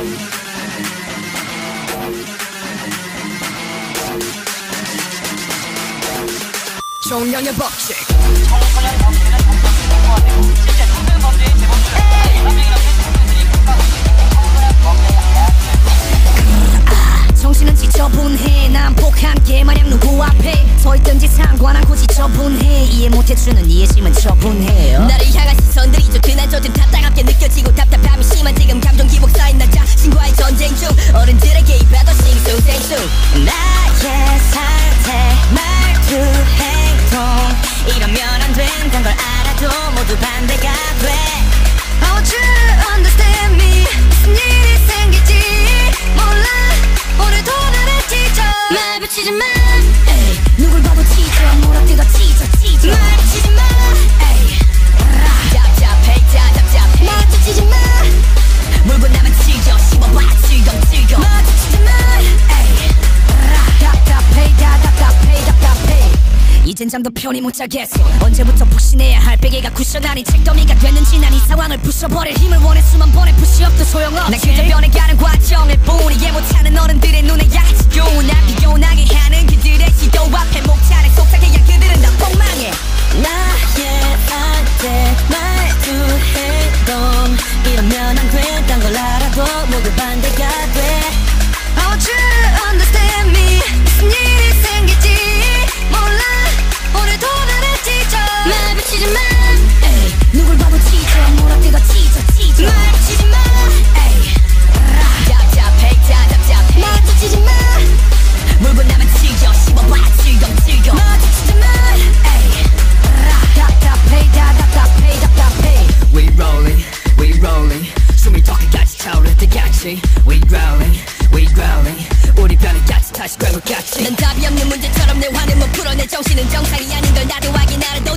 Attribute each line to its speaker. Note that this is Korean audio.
Speaker 1: 청년의 법칙.
Speaker 2: 청소년 범죄는 점점 심화되고 실제 누드 범죄의 재범률은 3명이나 대통령들이 국가고 있는 청소년 범죄에 대한
Speaker 1: 정신은 지저분해. 난폭한 게 마냥 누구 앞에 서있든지 상관않고 지저분해. 이해 못해주는 이해심은 처분해요.
Speaker 3: 나를 향한 시선들이 좋든 안 좋든 답답하게 느껴지고 답답함이 심한 지금 감정 기복 쌓인 나 자신과의 전쟁 중 어른들에게 입에도 싱숭생숭. 나의 상태 말투 행동 이러면 안 된다는 걸 알아도 모두 반대가 돼.
Speaker 1: I want you to understand me. 무슨 일이 생길지 몰라. 오늘도 나를 찢어.
Speaker 3: 말 붙이지 마.
Speaker 1: 에이, 누굴 봐도 찢어. 몰아뜯어 찢어.
Speaker 3: 말 붙이지 마.
Speaker 1: 에이,
Speaker 3: 답답해 답답해.
Speaker 1: 마주치지 마.
Speaker 3: 물고 나면 찢어 씹어봐 즐거워.
Speaker 1: 마주치지 마. 에이, 답답해. 이젠 잠도 편히 못 자겠어. 언제부터 푹신해야 할 베개가 쿠션 아닌 책더미가 됐는지 난 이 상황을 부숴버릴 힘을 원해. 수만 번의 푸시업도 소용없지.
Speaker 3: 난 그저 변해가는 과정일 뿐. 이해 못하는 어른들의 눈에 야지고 날 비교나게 하는 그들의 시도 앞에 목차를 속삭여야 그들은 다 폭망해. 나의 안돼 말투 행동 이러면 안 된다는 걸 알아도 모두 반대가 돼.
Speaker 1: I want you to understand me. 무슨 일이 생길지 몰라. 오늘도 나를 찢어.
Speaker 3: 말 붙이지 마.
Speaker 1: 에이, 누굴 봐도 찢어. 몰아뜯어 찢어.
Speaker 3: 말 붙이지 마.
Speaker 1: 에이,
Speaker 3: 답답해.
Speaker 1: 마주치지 마.
Speaker 3: 물고 나면 찢어 씹어봐 즐거워.
Speaker 1: 마주치지 마. 에이, 답답해.
Speaker 4: We rolling 숨이 턱까지 차오를 때같이 We growling 우리 변해 같이 다시 괴물 같이.
Speaker 3: 난 답이 없는 문제처럼 내 화는 못 풀어. 내 정신은 정상이 아닌 걸 나도 확인 알아도